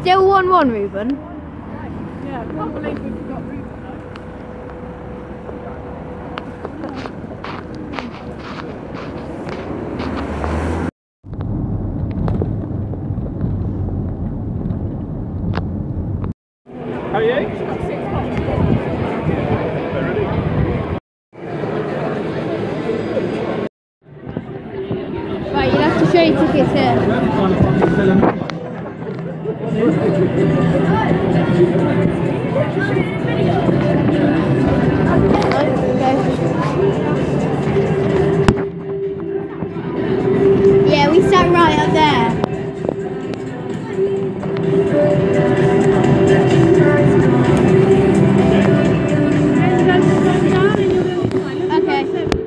Still 1-1, Reuben. Yeah, I can't believe we forgot Reuben. How are you? Right, you'll have to show your tickets here. Yeah, we sat right up there. Okay.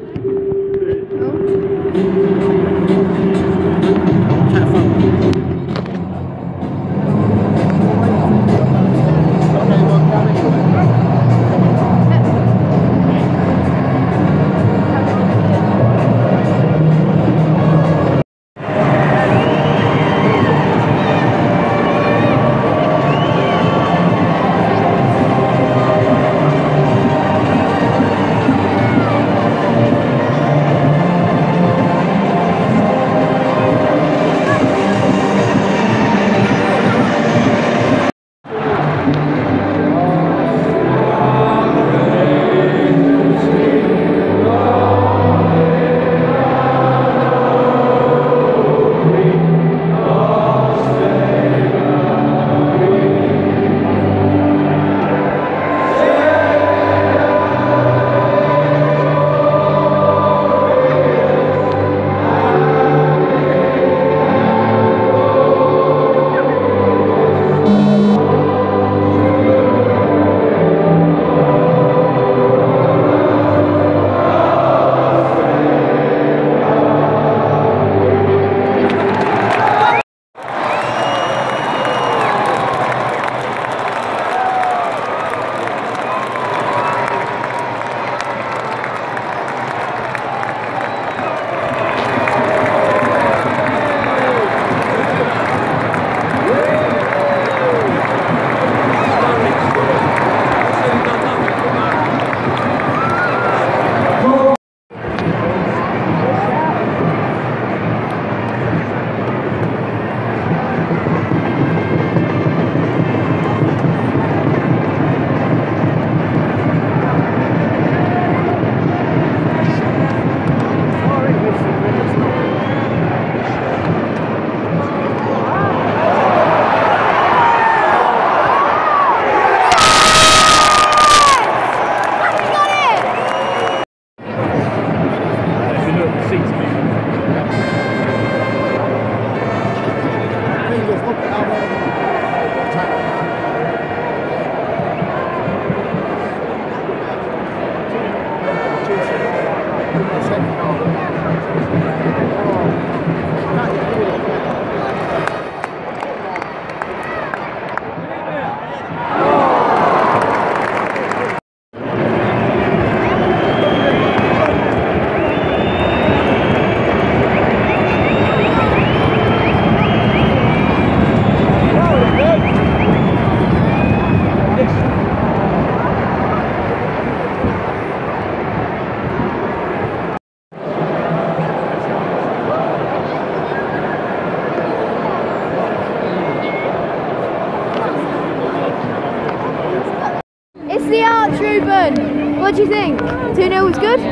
It's the arch, Reuben. What do you think? 2-0 was good?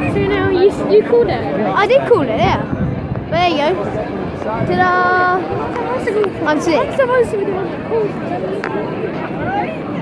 2-0, you called it? I did call it, yeah. But there you go. Ta-da! I'm sick. I'm supposed to be the one that called it.